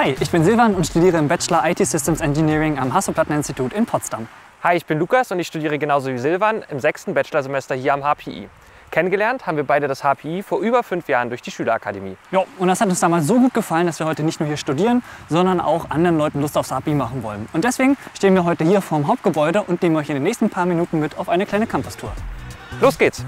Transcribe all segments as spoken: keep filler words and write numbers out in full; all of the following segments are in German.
Hi, ich bin Silvan und studiere im Bachelor I T Systems Engineering am Hasso-Plattner-Institut in Potsdam. Hi, ich bin Lukas und ich studiere genauso wie Silvan im sechsten Bachelorsemester hier am H P I. Kennengelernt haben wir beide das H P I vor über fünf Jahren durch die Schülerakademie. Ja, und das hat uns damals so gut gefallen, dass wir heute nicht nur hier studieren, sondern auch anderen Leuten Lust aufs H P I machen wollen. Und deswegen stehen wir heute hier vorm Hauptgebäude und nehmen euch in den nächsten paar Minuten mit auf eine kleine Campus-Tour. Los geht's!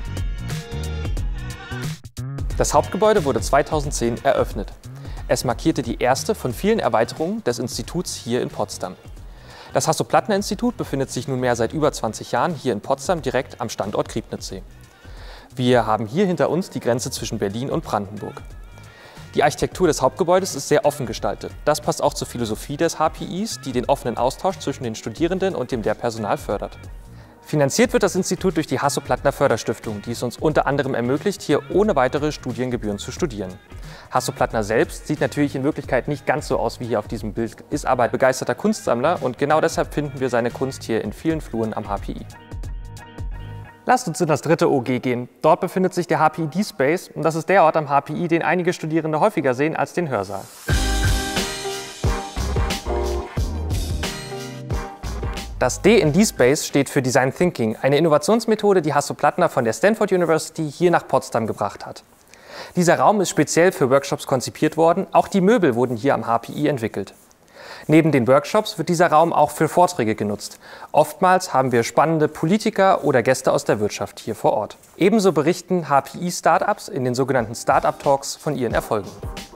Das Hauptgebäude wurde zweitausendzehn eröffnet. Es markierte die erste von vielen Erweiterungen des Instituts hier in Potsdam. Das Hasso-Plattner-Institut befindet sich nunmehr seit über zwanzig Jahren hier in Potsdam direkt am Standort Griebnitzsee. Wir haben hier hinter uns die Grenze zwischen Berlin und Brandenburg. Die Architektur des Hauptgebäudes ist sehr offen gestaltet. Das passt auch zur Philosophie des H P Is, die den offenen Austausch zwischen den Studierenden und dem Lehrpersonal fördert. Finanziert wird das Institut durch die Hasso-Plattner-Förderstiftung, die es uns unter anderem ermöglicht, hier ohne weitere Studiengebühren zu studieren. Hasso-Plattner selbst sieht natürlich in Wirklichkeit nicht ganz so aus wie hier auf diesem Bild, ist aber ein begeisterter Kunstsammler und genau deshalb finden wir seine Kunst hier in vielen Fluren am H P I. Lasst uns in das dritte O G gehen. Dort befindet sich der H P I D-Space und das ist der Ort am H P I, den einige Studierende häufiger sehen als den Hörsaal. Das D in D-Space steht für Design Thinking, eine Innovationsmethode, die Hasso-Plattner von der Stanford University hier nach Potsdam gebracht hat. Dieser Raum ist speziell für Workshops konzipiert worden, auch die Möbel wurden hier am H P I entwickelt. Neben den Workshops wird dieser Raum auch für Vorträge genutzt. Oftmals haben wir spannende Politiker oder Gäste aus der Wirtschaft hier vor Ort. Ebenso berichten H P I-Startups in den sogenannten Startup-Talks von ihren Erfolgen.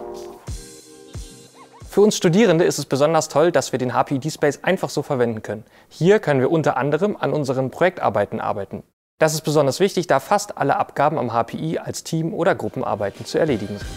Für uns Studierende ist es besonders toll, dass wir den H P I D-Space einfach so verwenden können. Hier können wir unter anderem an unseren Projektarbeiten arbeiten. Das ist besonders wichtig, da fast alle Abgaben am H P I als Team- oder Gruppenarbeiten zu erledigen sind.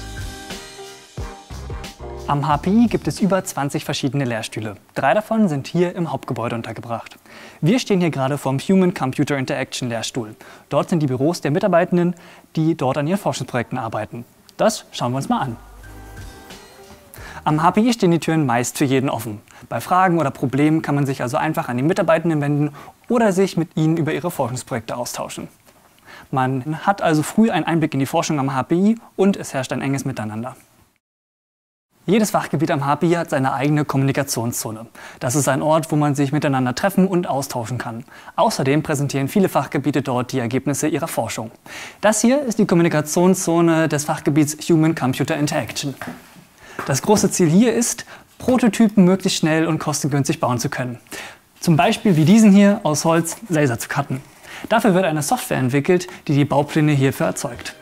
Am H P I gibt es über zwanzig verschiedene Lehrstühle. Drei davon sind hier im Hauptgebäude untergebracht. Wir stehen hier gerade vom Human-Computer Interaction Lehrstuhl. Dort sind die Büros der Mitarbeitenden, die dort an ihren Forschungsprojekten arbeiten. Das schauen wir uns mal an. Am H P I stehen die Türen meist für jeden offen. Bei Fragen oder Problemen kann man sich also einfach an die Mitarbeitenden wenden oder sich mit ihnen über ihre Forschungsprojekte austauschen. Man hat also früh einen Einblick in die Forschung am H P I und es herrscht ein enges Miteinander. Jedes Fachgebiet am H P I hat seine eigene Kommunikationszone. Das ist ein Ort, wo man sich miteinander treffen und austauschen kann. Außerdem präsentieren viele Fachgebiete dort die Ergebnisse ihrer Forschung. Das hier ist die Kommunikationszone des Fachgebiets Human-Computer Interaction. Das große Ziel hier ist, Prototypen möglichst schnell und kostengünstig bauen zu können. Zum Beispiel wie diesen hier aus Holz Laser zu cutten. Dafür wird eine Software entwickelt, die die Baupläne hierfür erzeugt.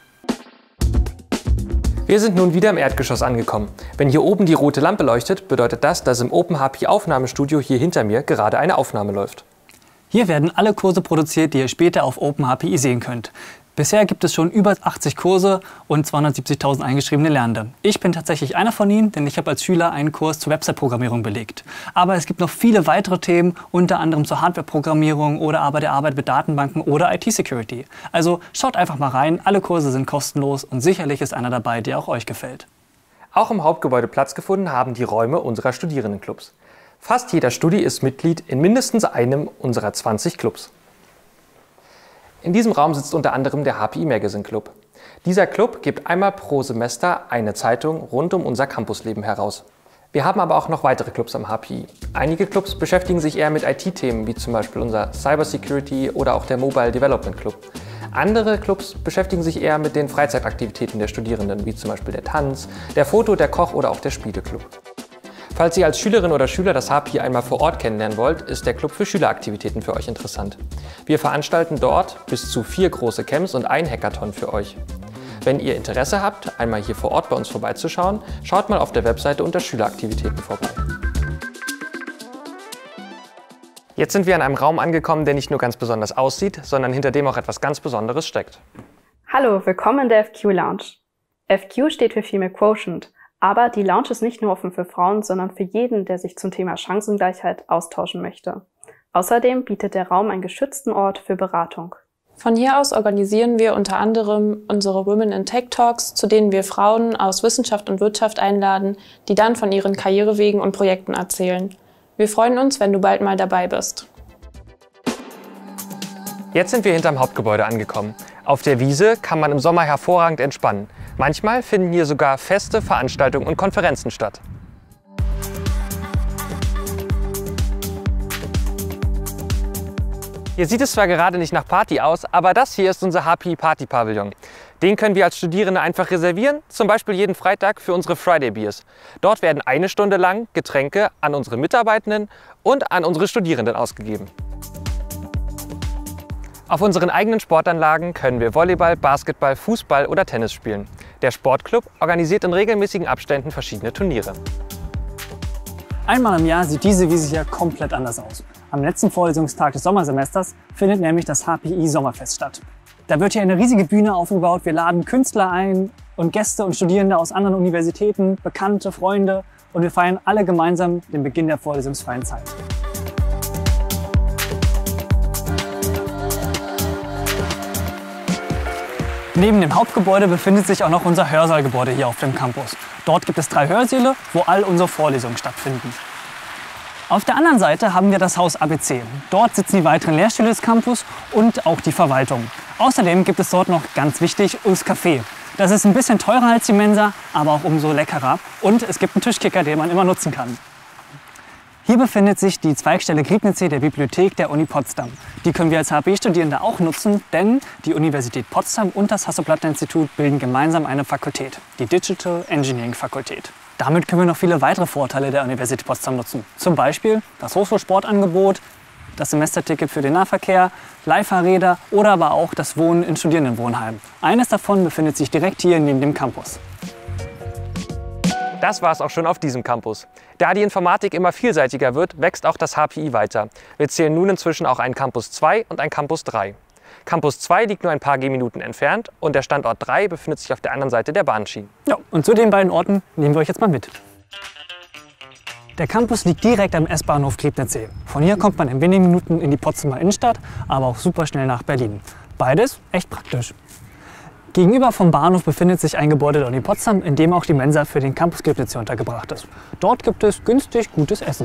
Wir sind nun wieder im Erdgeschoss angekommen. Wenn hier oben die rote Lampe leuchtet, bedeutet das, dass im Open H P I Aufnahmestudio hier hinter mir gerade eine Aufnahme läuft. Hier werden alle Kurse produziert, die ihr später auf Open H P I sehen könnt. Bisher gibt es schon über achtzig Kurse und zweihundertsiebzigtausend eingeschriebene Lernende. Ich bin tatsächlich einer von ihnen, denn ich habe als Schüler einen Kurs zur Website-Programmierung belegt. Aber es gibt noch viele weitere Themen, unter anderem zur Hardware-Programmierung oder aber der Arbeit mit Datenbanken oder I T-Security. Also schaut einfach mal rein, alle Kurse sind kostenlos und sicherlich ist einer dabei, der auch euch gefällt. Auch im Hauptgebäude Platz gefunden haben die Räume unserer Studierendenclubs. Fast jeder Studi ist Mitglied in mindestens einem unserer zwanzig Clubs. In diesem Raum sitzt unter anderem der H P I Magazine Club. Dieser Club gibt einmal pro Semester eine Zeitung rund um unser Campusleben heraus. Wir haben aber auch noch weitere Clubs am H P I. Einige Clubs beschäftigen sich eher mit I T-Themen, wie zum Beispiel unser Cybersecurity oder auch der Mobile Development Club. Andere Clubs beschäftigen sich eher mit den Freizeitaktivitäten der Studierenden, wie zum Beispiel der Tanz, der Foto-, der Koch- oder auch der Spieleclub. Falls ihr als Schülerin oder Schüler das H P I einmal vor Ort kennenlernen wollt, ist der Club für Schüleraktivitäten für euch interessant. Wir veranstalten dort bis zu vier große Camps und ein Hackathon für euch. Wenn ihr Interesse habt, einmal hier vor Ort bei uns vorbeizuschauen, schaut mal auf der Webseite unter Schüleraktivitäten vorbei. Jetzt sind wir an einem Raum angekommen, der nicht nur ganz besonders aussieht, sondern hinter dem auch etwas ganz Besonderes steckt. Hallo, willkommen in der F Q Lounge. F Q steht für Female Quotient. Aber die Lounge ist nicht nur offen für Frauen, sondern für jeden, der sich zum Thema Chancengleichheit austauschen möchte. Außerdem bietet der Raum einen geschützten Ort für Beratung. Von hier aus organisieren wir unter anderem unsere Women in Tech Talks, zu denen wir Frauen aus Wissenschaft und Wirtschaft einladen, die dann von ihren Karrierewegen und Projekten erzählen. Wir freuen uns, wenn du bald mal dabei bist. Jetzt sind wir hinterm Hauptgebäude angekommen. Auf der Wiese kann man im Sommer hervorragend entspannen. Manchmal finden hier sogar Feste, Veranstaltungen und Konferenzen statt. Hier sieht es zwar gerade nicht nach Party aus, aber das hier ist unser H P I-Party-Pavillon. Den können wir als Studierende einfach reservieren, zum Beispiel jeden Freitag für unsere Friday Beers. Dort werden eine Stunde lang Getränke an unsere Mitarbeitenden und an unsere Studierenden ausgegeben. Auf unseren eigenen Sportanlagen können wir Volleyball, Basketball, Fußball oder Tennis spielen. Der Sportclub organisiert in regelmäßigen Abständen verschiedene Turniere. Einmal im Jahr sieht diese Wiese hier komplett anders aus. Am letzten Vorlesungstag des Sommersemesters findet nämlich das H P I-Sommerfest statt. Da wird hier eine riesige Bühne aufgebaut, wir laden Künstler ein und Gäste und Studierende aus anderen Universitäten, Bekannte, Freunde und wir feiern alle gemeinsam den Beginn der vorlesungsfreien Zeit. Neben dem Hauptgebäude befindet sich auch noch unser Hörsaalgebäude hier auf dem Campus. Dort gibt es drei Hörsäle, wo all unsere Vorlesungen stattfinden. Auf der anderen Seite haben wir das Haus A B C. Dort sitzen die weiteren Lehrstühle des Campus und auch die Verwaltung. Außerdem gibt es dort noch, ganz wichtig, das Café. Das ist ein bisschen teurer als die Mensa, aber auch umso leckerer. Und es gibt einen Tischkicker, den man immer nutzen kann. Hier befindet sich die Zweigstelle Griebnitzsee der Bibliothek der Uni Potsdam. Die können wir als H P I-Studierende auch nutzen, denn die Universität Potsdam und das Hasso-Plattner-Institut bilden gemeinsam eine Fakultät, die Digital Engineering Fakultät. Damit können wir noch viele weitere Vorteile der Universität Potsdam nutzen. Zum Beispiel das Hochschulsportangebot, das Semesterticket für den Nahverkehr, Leihfahrräder oder aber auch das Wohnen in Studierendenwohnheimen. Eines davon befindet sich direkt hier neben dem Campus. Das war es auch schon auf diesem Campus. Da die Informatik immer vielseitiger wird, wächst auch das H P I weiter. Wir zählen nun inzwischen auch einen Campus zwei und einen Campus drei. Campus zwei liegt nur ein paar Gehminuten entfernt und der Standort drei befindet sich auf der anderen Seite der Bahnschienen. Ja, und zu den beiden Orten nehmen wir euch jetzt mal mit. Der Campus liegt direkt am S-Bahnhof Griebnitzsee. Von hier kommt man in wenigen Minuten in die Potsdamer Innenstadt, aber auch super schnell nach Berlin. Beides echt praktisch. Gegenüber vom Bahnhof befindet sich ein Gebäude der Uni Potsdam, in dem auch die Mensa für den Campus Griebnitzsee untergebracht ist. Dort gibt es günstig gutes Essen.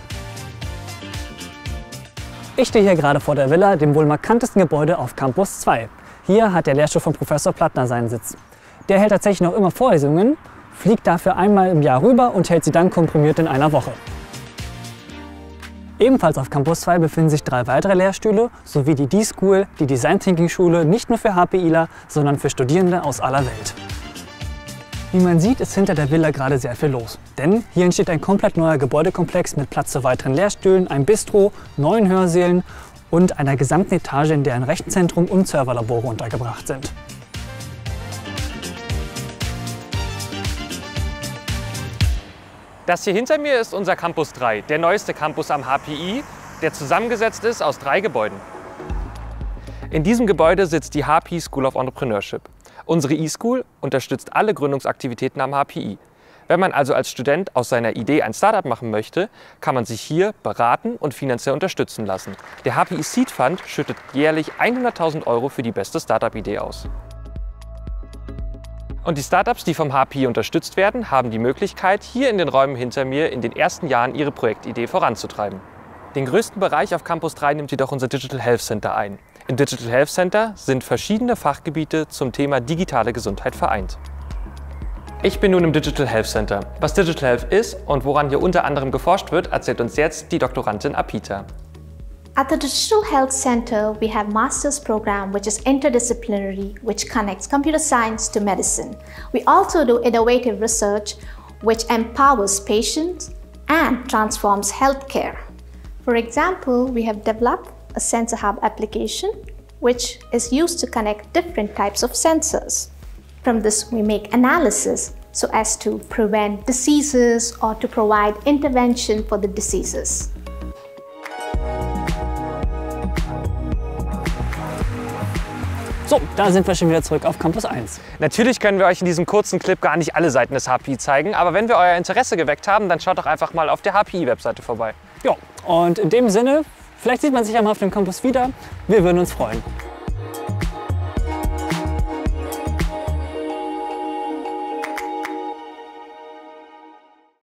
Ich stehe hier gerade vor der Villa, dem wohl markantesten Gebäude auf Campus zwei. Hier hat der Lehrstuhl von Professor Plattner seinen Sitz. Der hält tatsächlich noch immer Vorlesungen, fliegt dafür einmal im Jahr rüber und hält sie dann komprimiert in einer Woche. Ebenfalls auf Campus zwei befinden sich drei weitere Lehrstühle sowie die D-School, die Design Thinking Schule, nicht nur für HPIler, sondern für Studierende aus aller Welt. Wie man sieht, ist hinter der Villa gerade sehr viel los. Denn hier entsteht ein komplett neuer Gebäudekomplex mit Platz zu weiteren Lehrstühlen, einem Bistro, neuen Hörsälen und einer gesamten Etage, in der ein Rechenzentrum und Serverlabore untergebracht sind. Das hier hinter mir ist unser Campus drei, der neueste Campus am H P I, der zusammengesetzt ist aus drei Gebäuden. In diesem Gebäude sitzt die H P I School of Entrepreneurship. Unsere E-School unterstützt alle Gründungsaktivitäten am H P I. Wenn man also als Student aus seiner Idee ein Startup machen möchte, kann man sich hier beraten und finanziell unterstützen lassen. Der H P I Seed Fund schüttet jährlich hunderttausend Euro für die beste Startup-Idee aus. Und die Startups, die vom H P I unterstützt werden, haben die Möglichkeit, hier in den Räumen hinter mir in den ersten Jahren ihre Projektidee voranzutreiben. Den größten Bereich auf Campus drei nimmt jedoch unser Digital Health Center ein. Im Digital Health Center sind verschiedene Fachgebiete zum Thema digitale Gesundheit vereint. Ich bin nun im Digital Health Center. Was Digital Health ist und woran hier unter anderem geforscht wird, erzählt uns jetzt die Doktorandin Apita. At the Digital Health Center, we have master's program which is interdisciplinary, which connects computer science to medicine. We also do innovative research which empowers patients and transforms healthcare. For example, we have developed a sensor hub application which is used to connect different types of sensors. From this, we make analysis so as to prevent diseases or to provide intervention for the diseases. So, da sind wir schon wieder zurück auf Campus eins. Natürlich können wir euch in diesem kurzen Clip gar nicht alle Seiten des H P I zeigen, aber wenn wir euer Interesse geweckt haben, dann schaut doch einfach mal auf der H P I-Webseite vorbei. Ja, und in dem Sinne, vielleicht sieht man sich ja mal auf dem Campus wieder. Wir würden uns freuen.